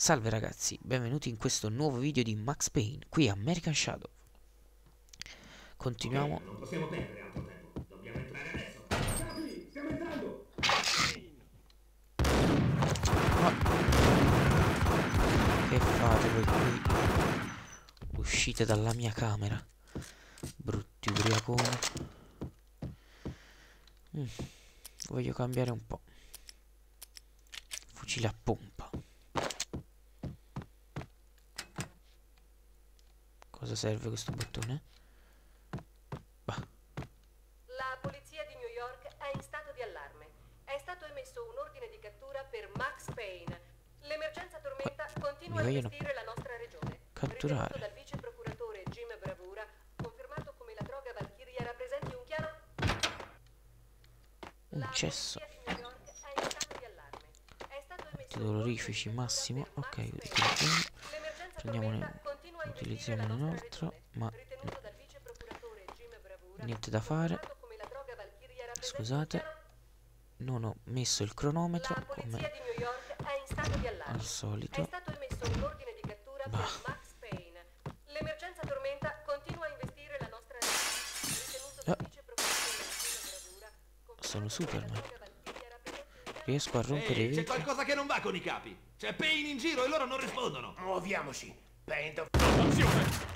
Salve ragazzi, benvenuti in questo nuovo video di Max Payne, qui a American Shadow. Continuiamo. Non possiamo perdere altro tempo, dobbiamo entrare adesso. Capi, stiamo entrando! Che fate voi qui? Uscite dalla mia camera, brutti ubriaconi. Voglio cambiare un po'. Fucile a pompa. Cosa serve questo bottone? Bah. La polizia di New York è in stato di allarme. È stato emesso un ordine di cattura per Max Payne. L'emergenza tormenta continua a investire la nostra regione. Catturare. Ritenuto dal vice procuratore Jim Bravura, confermato come la droga Valkyria rappresenti un chiaro... Un cesso. La polizia di New York è in stato di allarme. È stato emesso Dolorifici massimo. Ok, utilizziamone un altro, ma niente da fare. Scusate, non ho messo il cronometro come al solito. È stato emesso un ordine di cattura per Max Payne. L'emergenza tormenta continua a investire la nostra ritenuto dal vice procuratore Jim Bravura. Sono Superman. Riesco a rompere i vetri. C'è qualcosa che non va con i capi. C'è Payne in giro e loro non rispondono. Muoviamoci. Payne Attenzione!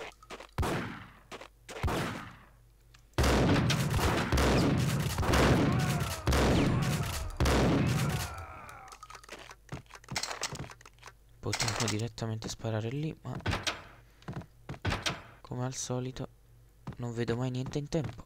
Potremmo direttamente sparare lì, ma come al solito non vedo mai niente in tempo.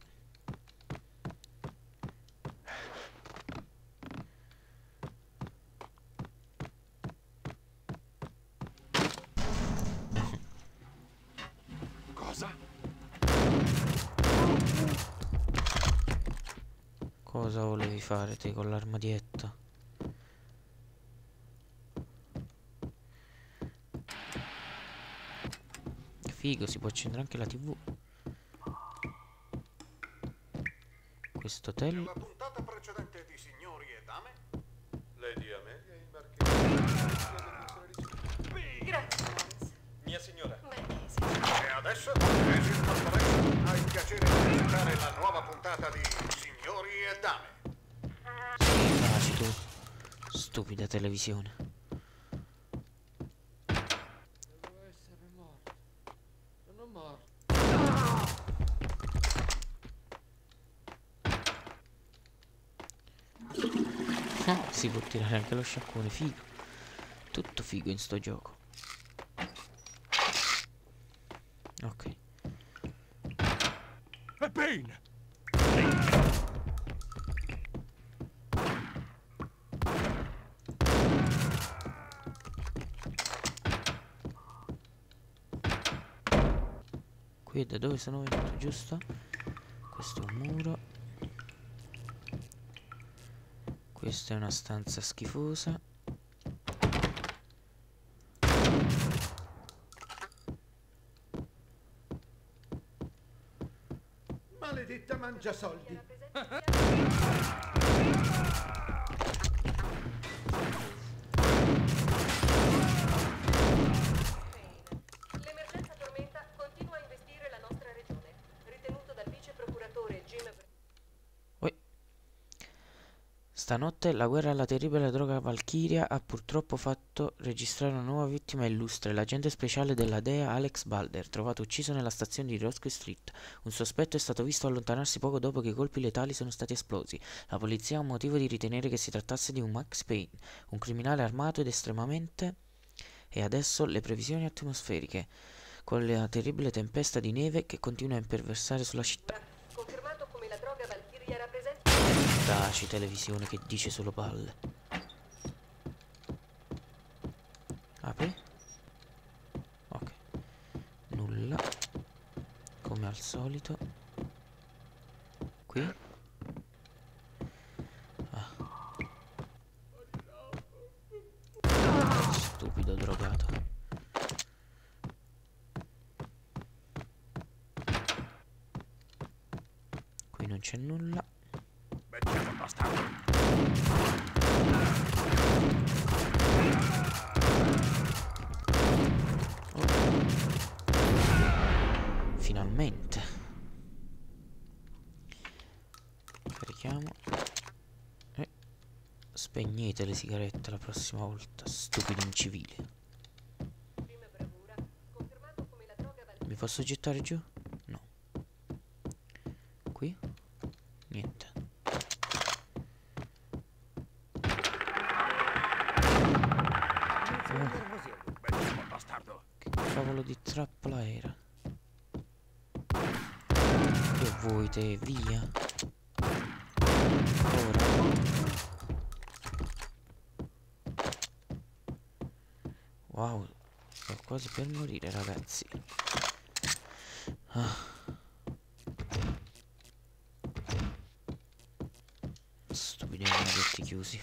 Cosa volevi fare te con l'armadietta? Figo, si può accendere anche la TV. Questo hotel. Nella puntata precedente di Signori e Dame, Lady Amelia in marchetta. Grazie, Lawrence. Mia signora. Marchese. E adesso, Basil Corporation ha il piacere di presentare la nuova puntata di Signori e Dame. Taci tu, stupida televisione. Devo essere morto. Sono morto. Si può tirare anche lo sciacquone, figo. Tutto figo in sto gioco. Ok. È Payne! Qui è da dove sono venuto, giusto? Questo è un muro. Questa è una stanza schifosa. Maledetta mangia soldi. L'emergenza tormenta continua a investire la nostra regione. Ritenuto dal vice procuratore Jim Bravura. Stanotte la guerra alla terribile droga Valkyria ha purtroppo fatto registrare una nuova vittima illustre, l'agente speciale della DEA Alex Balder, trovato ucciso nella stazione di Roscoe Street. Un sospetto è stato visto allontanarsi poco dopo che i colpi letali sono stati esplosi. La polizia ha un motivo di ritenere che si trattasse di un Max Payne, un criminale armato ed estremamente... E adesso le previsioni atmosferiche, con la terribile tempesta di neve che continua a imperversare sulla città. Confermato come la droga Valkyria rappresenta... Taci televisione che dice solo palle. Apri. Ok. Nulla. Come al solito. Qui. Stupido drogato. Qui non c'è nulla. Becciamo bastardo. Spegnete le sigarette la prossima volta, stupidi incivili. Prima bravura, confermato come la droga Mi posso gettare giù? No. Qui? Niente. Bastardo. Che cavolo di trappola era? Che vuoi te? Via. Ora. Wow, sto quasi per morire, ragazzi. Ah. Stupidi maledetti chiusi.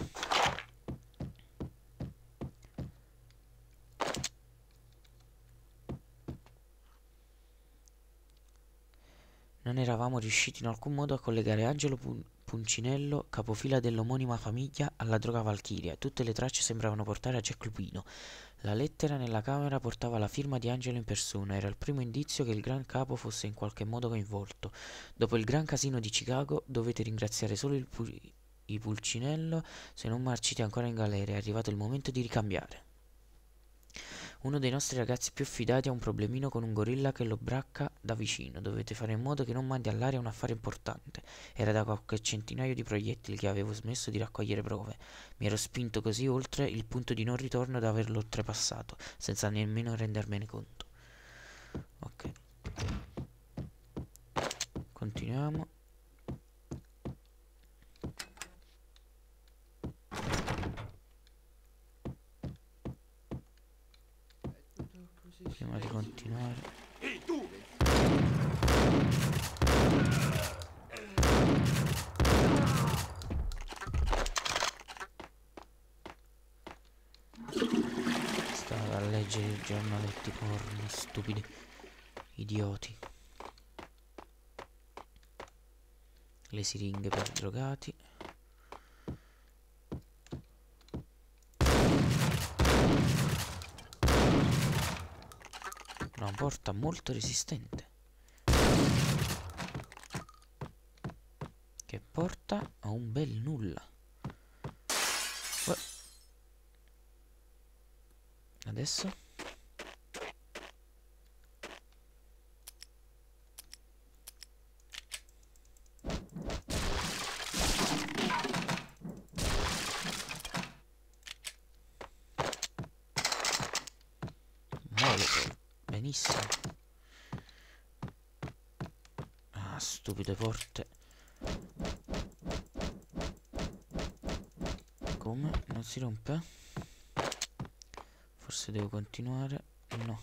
Non eravamo riusciti in alcun modo a collegare Angelo Puncinello, capofila dell'omonima famiglia, alla droga Valchiria. Tutte le tracce sembravano portare a Jack Lupino. La lettera nella camera portava la firma di Angelo in persona. Era il primo indizio che il gran capo fosse in qualche modo coinvolto. Dopo il gran casino di Chicago dovete ringraziare solo i Pulcinello, se non marcite ancora in galera. È arrivato il momento di ricambiare. Uno dei nostri ragazzi più fidati ha un problemino con un gorilla che lo bracca da vicino. Dovete fare in modo che non mandi all'aria un affare importante. Era da qualche centinaio di proiettili che avevo smesso di raccogliere prove. Mi ero spinto così oltre il punto di non ritorno da averlo oltrepassato, senza nemmeno rendermene conto. Ok. Continuiamo. Prima di continuare, stava a leggere i giornaletti porno, stupidi idioti. Le siringhe per drogati. Una porta molto resistente che porta a un bel nulla. Adesso Molotov. Benissimo. Ah, stupide porte. Come? Non si rompe? Forse devo continuare. No.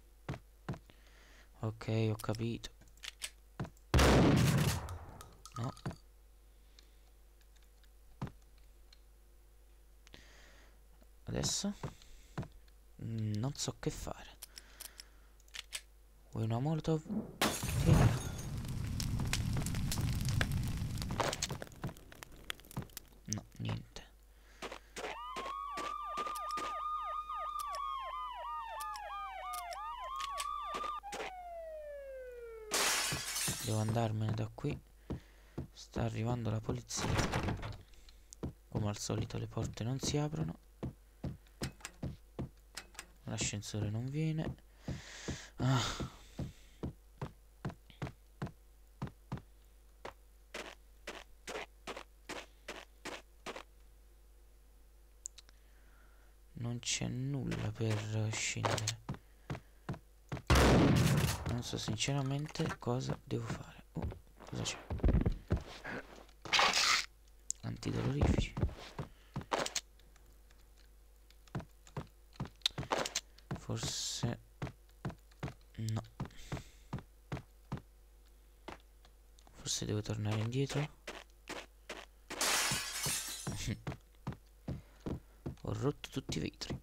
Ok, ho capito. No. Adesso non so che fare. Vuoi una molotov? Tienila. No, niente. Devo andarmene da qui. Sta arrivando la polizia. Come al solito le porte non si aprono. L'ascensore non viene. Ah. Non c'è nulla per scendere. Non so sinceramente cosa devo fare. Oh, cosa c'è? Antidolorifici. Forse no. Forse devo tornare indietro. Ho rotto tutti i vetri.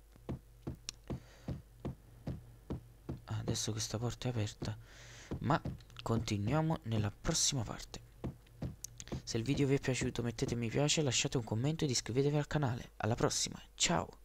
Adesso questa porta è aperta. Ma continuiamo nella prossima parte. Se il video vi è piaciuto mettete mi piace, lasciate un commento ed iscrivetevi al canale. Alla prossima, ciao!